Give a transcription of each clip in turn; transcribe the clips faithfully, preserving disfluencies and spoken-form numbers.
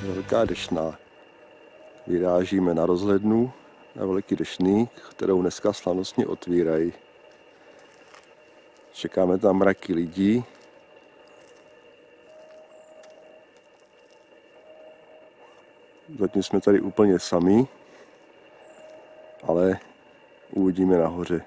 velká deštná. Vyrážíme na rozhlednu na Velký Deštný, kterou dneska slavnostně otvírají. Čekáme tam mraky lidí. Zatím jsme tady úplně sami, ale uvidíme nahoře.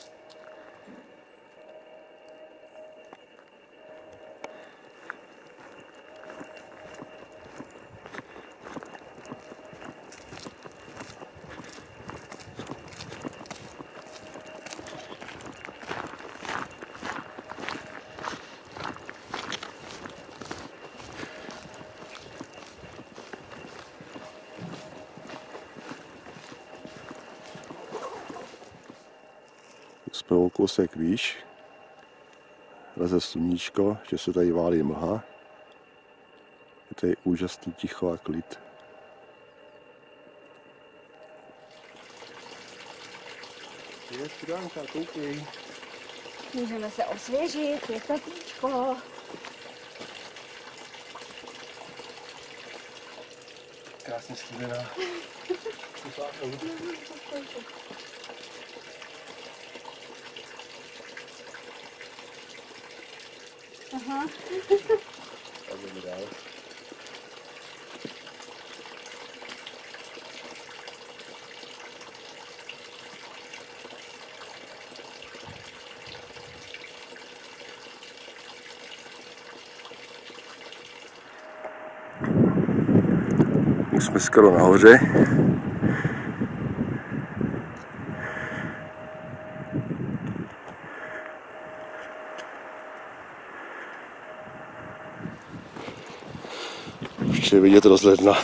Jsme o kousek výš, leze sluníčko, že se tady válí mlha. Je tady úžasný ticho a klid. Je studánka, koukej. Můžeme se osvěžit, je teplíčko. Krásně stříbená. Aha. A jdeme dál. Už jsme skoro nahoře. Už je vidět rozhledna.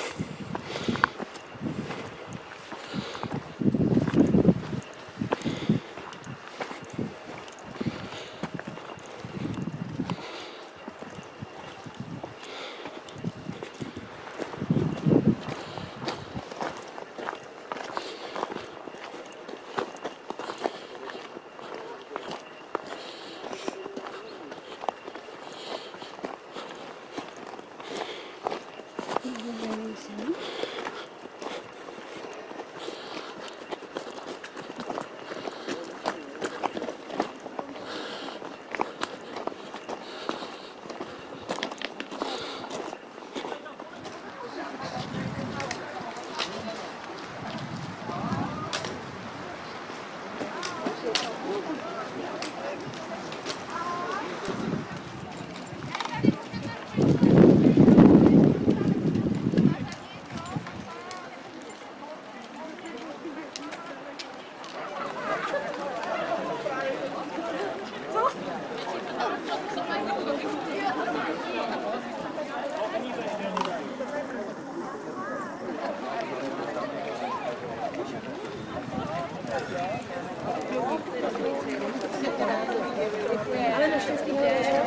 Ale naštěstí je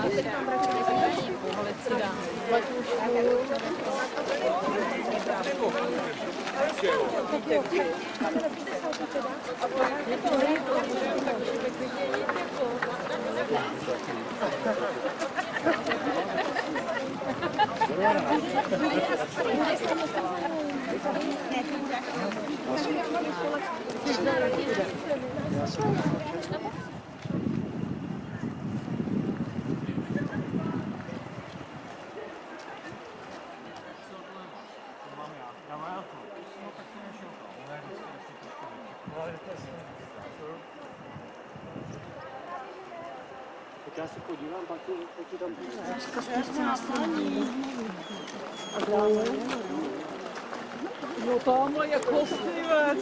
Já se podívám, pak ti tam No tamhle je kostlivec.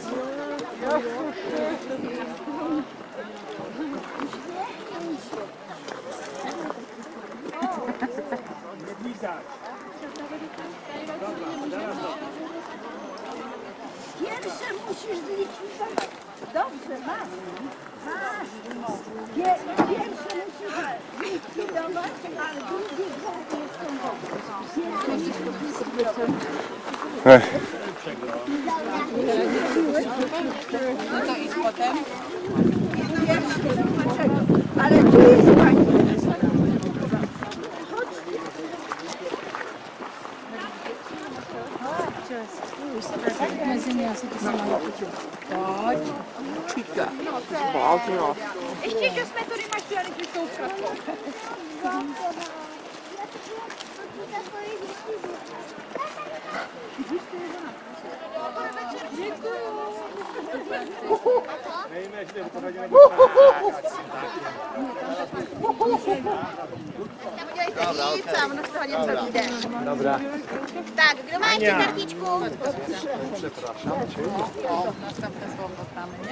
Pierwsze musisz zlikwidować. Dobrze, masz. Masz. Pier pierwsze musisz zlikwidować, a drugie dwa jestem dobrze. Pierwsze musisz zlikwidować. No to i potem? Ale tu jest pani. Chodźcie. Mezi ně asi to se má vyfotit. Pojď. Určitě. Pojď, jo. Ještě čas metody máš tu, ale s tou zkratkou. Udělejte víc a ono z toho něco vyjde. Dobrá. Tak, kdo má ještě kartičku? Nastavte svou postavení.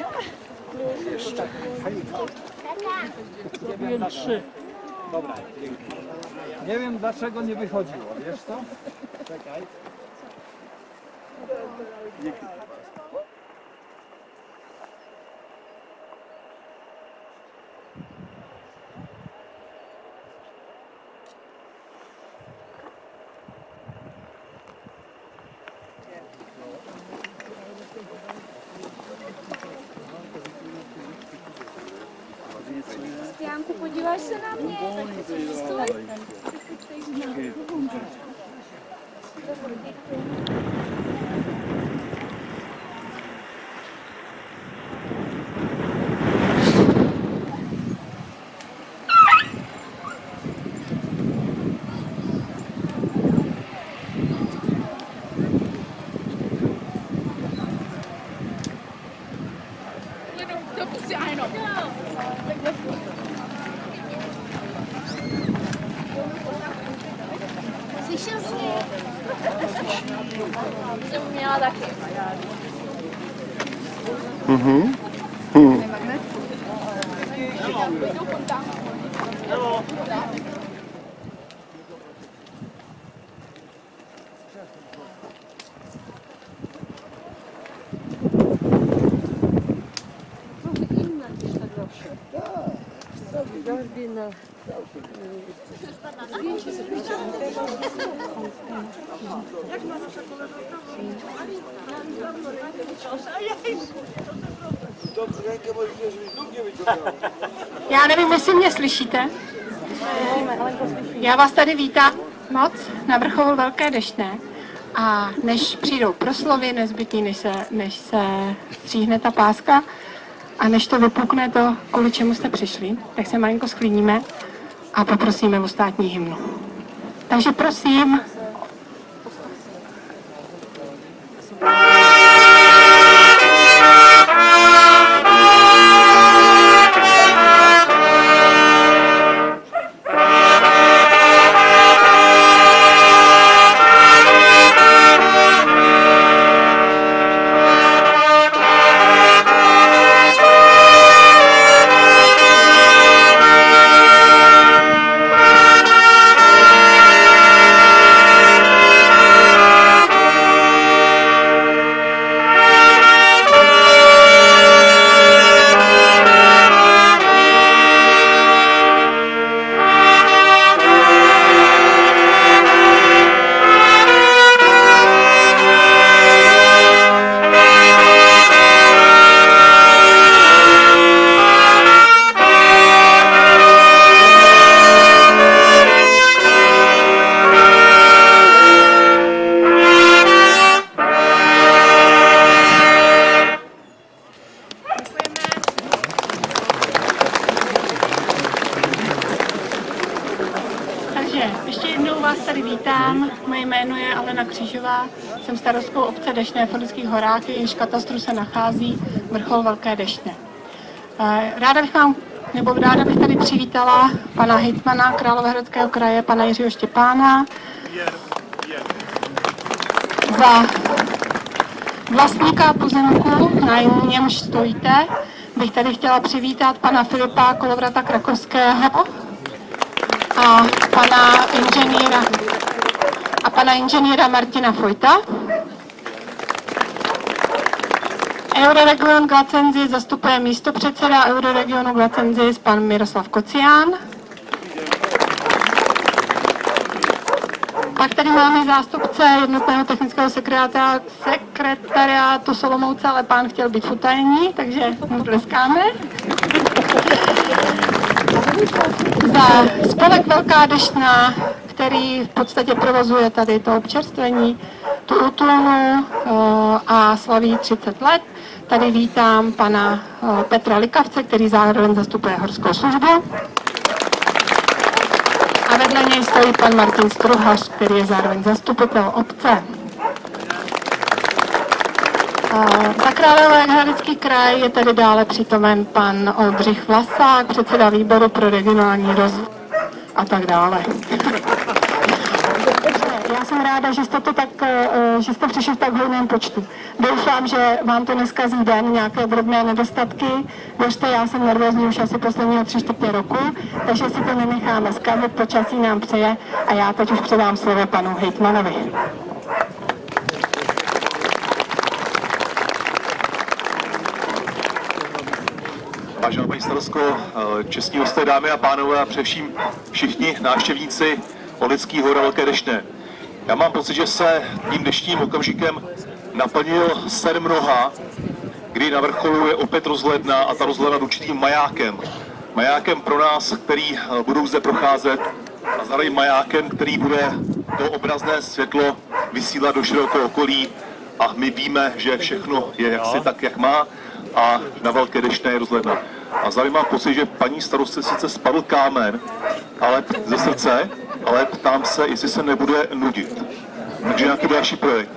Jen tři. Dobra. Nie wiem dlaczego nie wychodziło, wiesz co? Czekaj. Janku, podíváš se na mě? Stoj. Slyšel jsi? Jsem měla taky. Mhm. Hmm. Já nevím, jestli mě slyšíte. Já vás tady vítám moc na vrcholu Velké Deštné. A než přijdou proslovy nezbytný, než se, než se stříhne ta páska a než to vypukne to, kvůli čemu jste přišli, tak se malinko sklidníme a poprosíme o státní hymnu. Takže prosím. Ještě jednou vás tady vítám. Moje jméno je Alena Křížová. Jsem starostkou obce Deštné v Orlických horách, jejíž katastru se nachází vrchol Velké Deštné. Ráda bych vám, nebo ráda bych tady přivítala pana hejtmana Královéhradského kraje, pana Jiřího Štěpána. Za vlastníka pozemku, na němž stojíte, bych tady chtěla přivítat pana Filipa Kolovrata Krakovského a pana inženýra a pana inženýra Martina Fojta. Euroregion Glacensis zastupuje místopředseda Euroregionu Glacensis pan Miroslav Kocián. Pak tady máme zástupce jednotného technického sekretariátu Solomouce, ale pán chtěl být v utajení, takže mu tleskáme. Za spolek Velká Deštná, který v podstatě provozuje tady to občerstvení, tu útulnu a slaví třicet let. Tady vítám pana Petra Likavce, který zároveň zastupuje horskou službu. A vedle něj stojí pan Martin Struhař, který je zároveň zastupitel obce. Za Královéhradecký kraj je tady dále přítomen pan Oldřich Vlasák, předseda výboru pro regionální rozvoj a tak dále. Já jsem ráda, že jste, to tak, že jste přišli v tak hojném počtu. Doufám, že vám to neskazí den, nějaké drobné nedostatky. Věřte, já jsem nervózní už asi posledního tři čtvrtě roku, takže si to nenecháme zkazit, počasí nám přeje a já teď už předám slovo panu hejtmanovi. Vážená paní starostko, čestní hosté, dámy a pánové a především všichni návštěvníci Orlických hor a Velké Deštné. Já mám pocit, že se tím deštním okamžikem naplnil sen mnoha, kdy na vrcholu je opět rozhledna a ta rozhledna určitým majákem. Majákem pro nás, který budou zde procházet a zároveň majákem, který bude to obrazné světlo vysílat do širokého okolí a my víme, že všechno je jaksi tak, jak má a na Velké Deštné je rozhledna. A zároveň mám pocit, že paní starostce sice spadl kámen, ale ze srdce, ale ptám se, jestli se nebude nudit. Takže nějaký další projekt.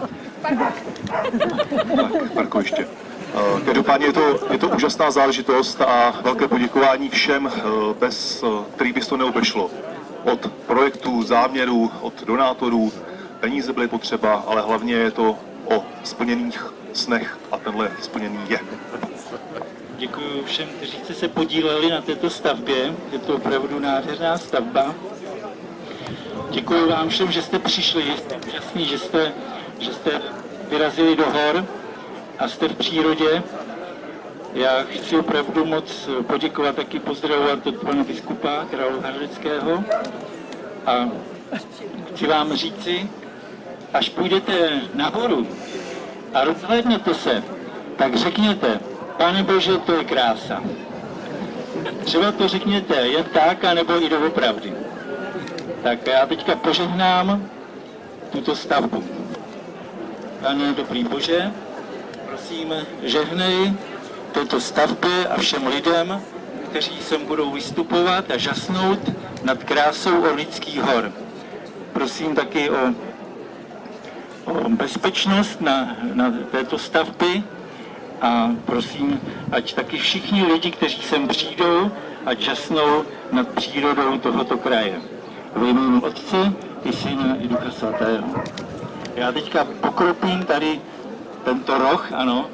Tak, parkoviště. Každopádně je to, je to úžasná záležitost a velké poděkování všem, bez kterých by to neobešlo. Od projektů, záměrů, od donátorů, peníze byly potřeba, ale hlavně je to o splněných snech a tenhle splněný je. Děkuji všem, kteří jste se podíleli na této stavbě. Je to opravdu nádherná stavba. Děkuji vám všem, že jste přišli. Jste úžasný, že jste, že jste vyrazili do hor a jste v přírodě. Já chci opravdu moc poděkovat, taky pozdravovat od pana biskupa Královéhradeckého. A chci vám říci, až půjdete nahoru a rozhlédnete se, tak řekněte: Pane Bože, to je krása. Třeba to řekněte jen tak, anebo i doopravdy. Tak já teďka požehnám tuto stavbu. Pane dobrý Bože, prosím, žehnej této stavbě a všem lidem, kteří sem budou vystupovat a žasnout nad krásou Orlických hor. Prosím taky o, o bezpečnost na, na této stavby a prosím, ať taky všichni lidi, kteří sem přijdou, ať žasnou nad přírodou tohoto kraje. Ve jménu Otce i Syna i Ducha Svatého. Já teďka pokropím tady tento roh, ano.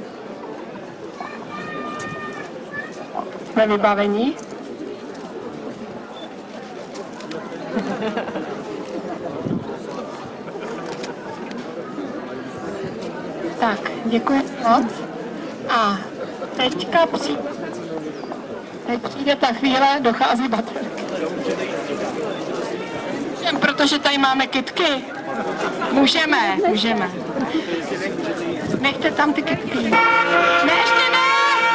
Jsme vybavení. Tak, děkuji moc. A teďka přijde, teď přijde ta chvíle, dochází baterky. Můžeme, protože tady máme kytky. Můžeme, můžeme. Nechte tam ty kytky. Ne, ještě ne!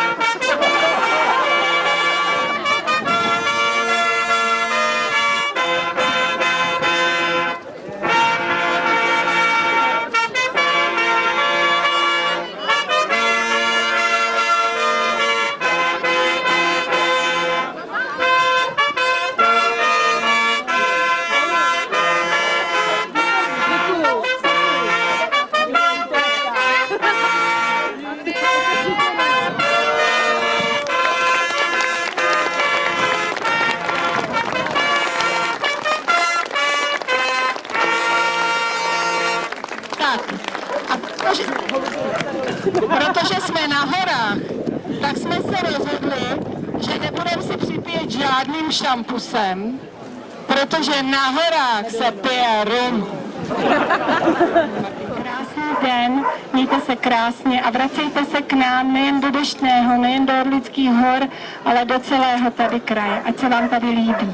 Protože jsme na horách, tak jsme se rozhodli, že nebudeme si připít žádným šampusem, protože na horách se pije rum. Krásný den, mějte se krásně a vracejte se k nám nejen do Deštného, nejen do Orlických hor, ale do celého tady kraje, ať se vám tady líbí.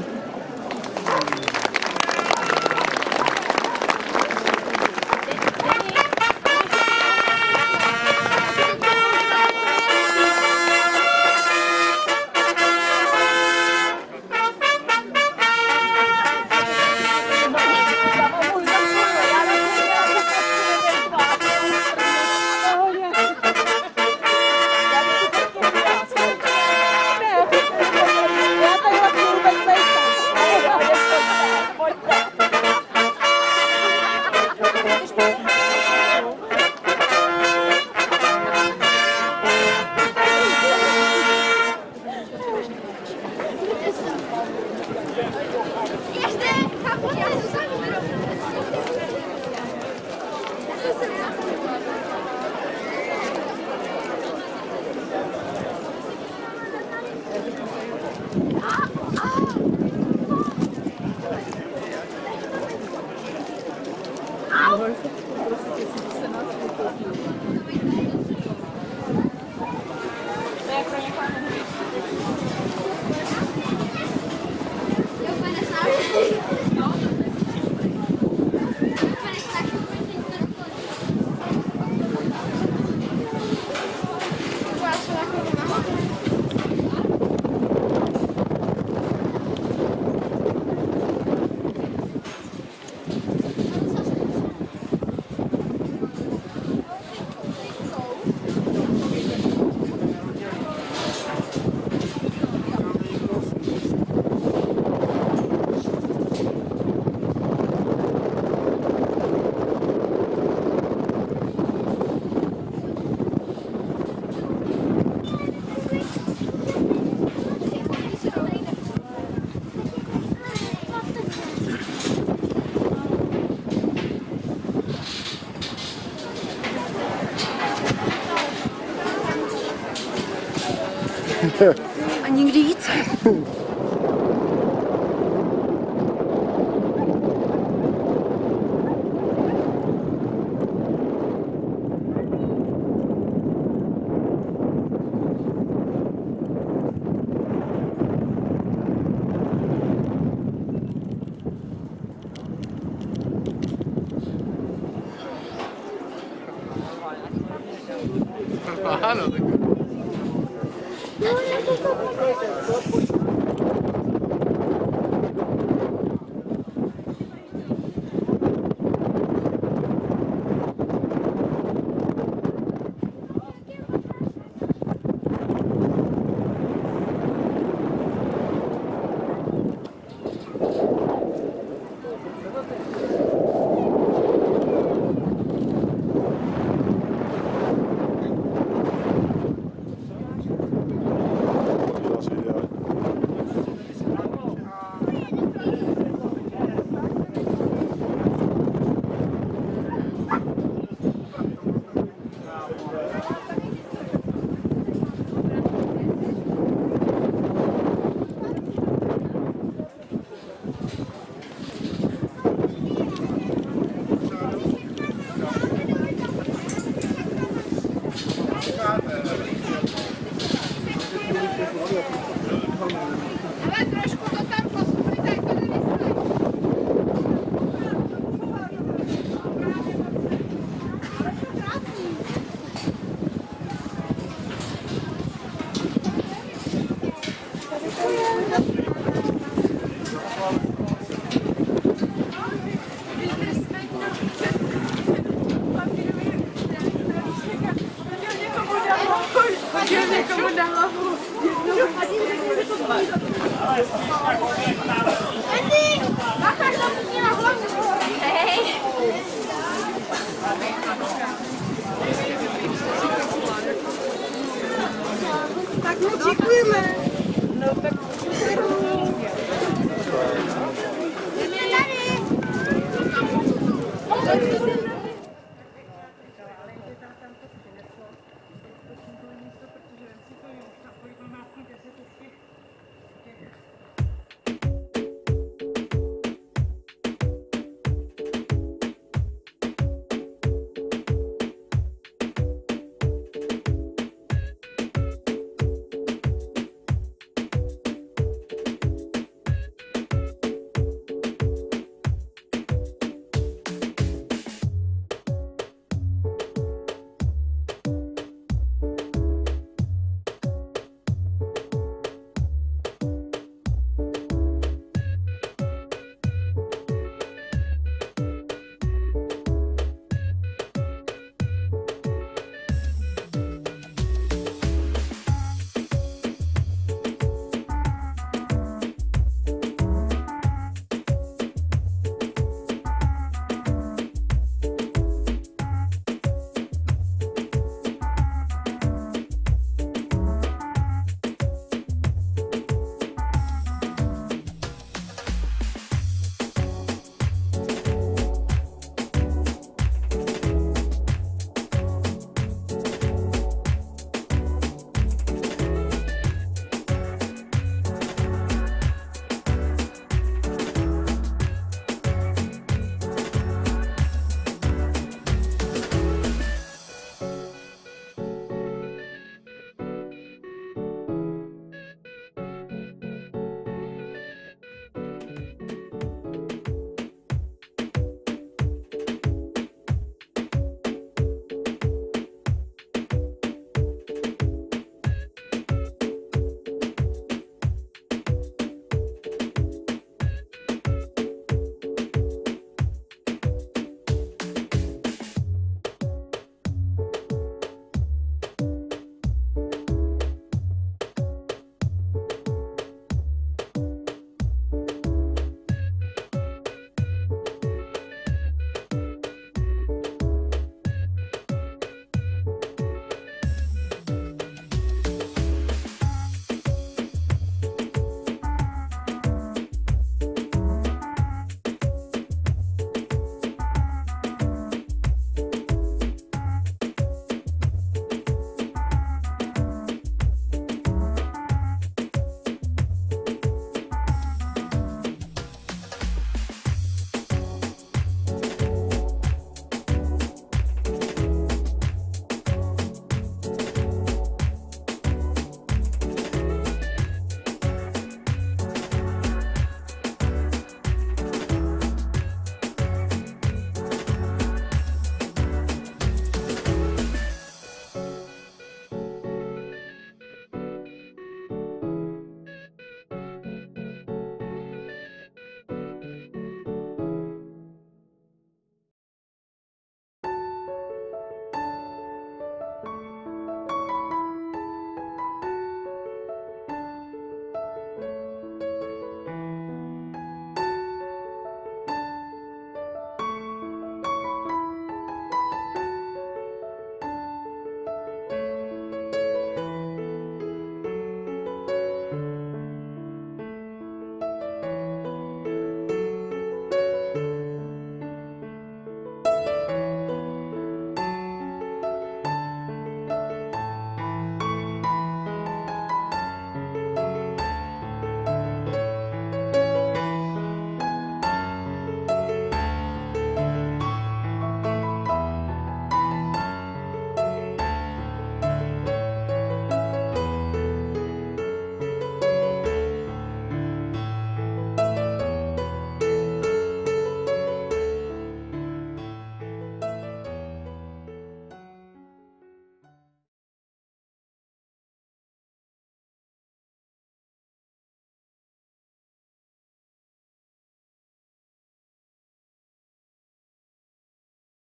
A nikdy víc. Ano, tak. Ale trošku to tam posunuj, tak to nevystojí. Hodil někomu na hlavu. Andy, máš tam na hlavu.